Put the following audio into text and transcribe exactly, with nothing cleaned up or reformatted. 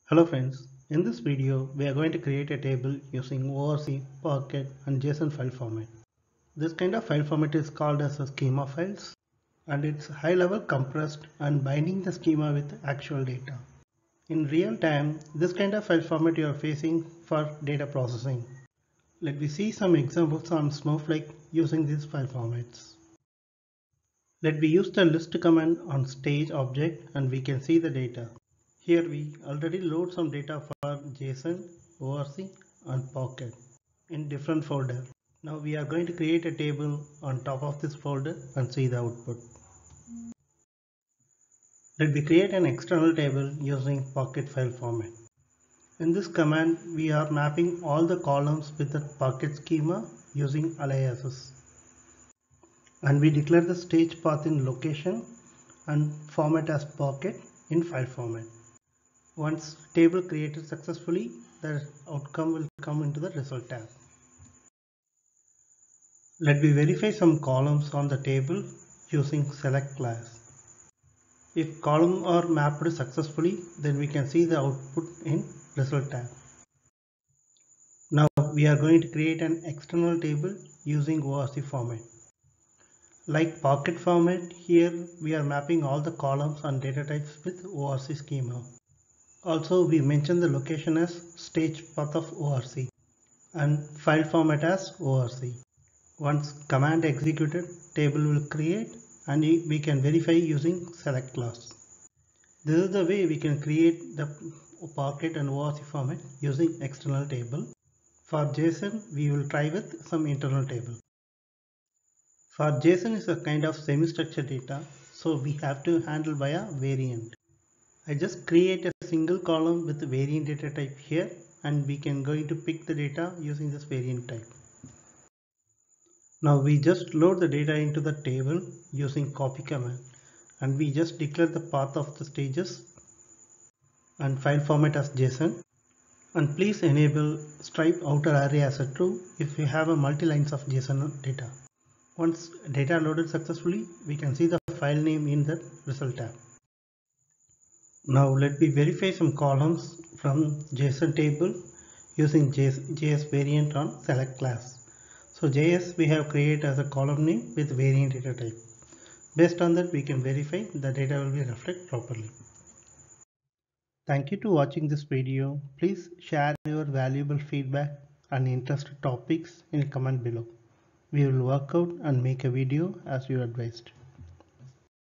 Hello friends, in this video we are going to create a table using O R C, Pocket and JSON file format. This kind of file format is called as a schema files and it's high level compressed and binding the schema with actual data. In real time, this kind of file format you are facing for data processing. Let me see some examples on Snowflake using these file formats. Let me use the list command on stage object and we can see the data. Here we already load some data for JSON, O R C and Pocket in different folder. Now we are going to create a table on top of this folder and see the output. Let me create an external table using Pocket file format. In this command we are mapping all the columns with the Pocket schema using aliases. And we declare the stage path in location and format as Pocket in file format. Once table created successfully, the outcome will come into the result tab. Let me verify some columns on the table using select class. If columns are mapped successfully, then we can see the output in result tab. Now we are going to create an external table using O R C format. Like Pocket format, here we are mapping all the columns and data types with O R C schema. Also, we mention the location as stage path of O R C and file format as O R C. Once command executed, table will create and we can verify using select class. This is the way we can create the Pocket and O R C format using external table. For JSON, we will try with some internal table. For JSON is a kind of semi-structured data, so we have to handle via variant. I just create a single column with the variant data type here and we can going to pick the data using this variant type. Now we just load the data into the table using copy command and we just declare the path of the stages and file format as JSON. And please enable stripe outer array as a true if you have a multi lines of JSON data. Once data loaded successfully, we can see the file name in the result tab. Now let me verify some columns from JSON table using J S variant on select class. So J S we have created as a column name with variant data type. Based on that we can verify the data will be reflected properly. Thank you to watching this video. Please share your valuable feedback and interested topics in comment below. We will work out and make a video as you advised.